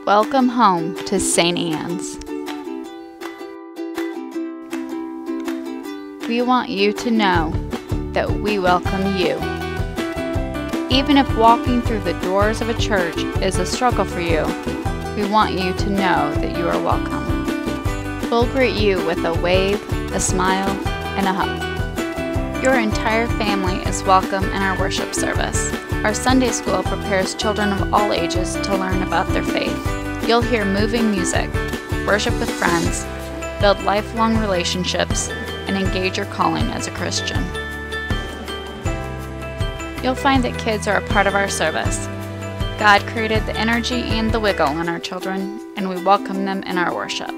Welcome home to St. Anne's. We want you to know that we welcome you. Even if walking through the doors of a church is a struggle for you, we want you to know that you are welcome. We'll greet you with a wave, a smile, and a hug. Your entire family is welcome in our worship service. Our Sunday school prepares children of all ages to learn about their faith. You'll hear moving music, worship with friends, build lifelong relationships, and engage your calling as a Christian. You'll find that kids are a part of our service. God created the energy and the wiggle in our children, and we welcome them in our worship.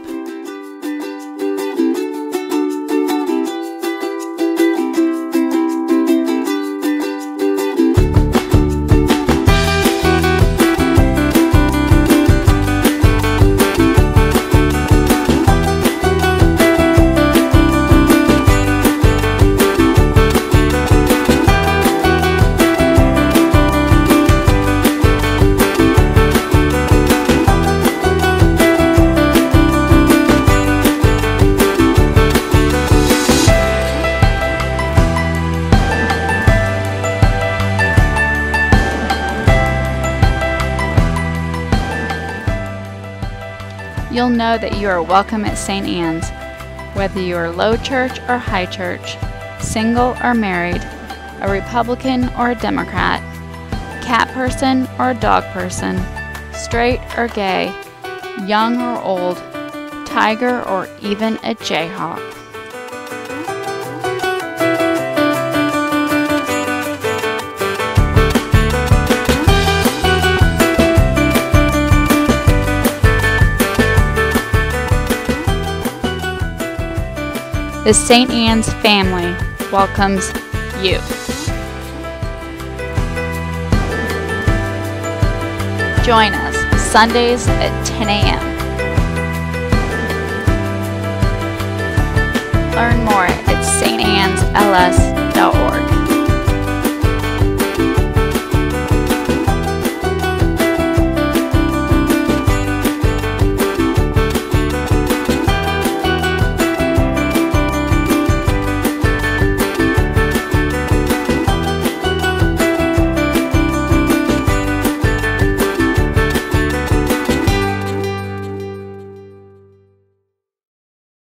You'll know that you are welcome at St. Anne's, whether you are low church or high church, single or married, a Republican or a Democrat, cat person or a dog person, straight or gay, young or old, tiger or even a jayhawk. The St. Anne's family welcomes you. Join us Sundays at 10 a.m. Learn more at stannesls.org.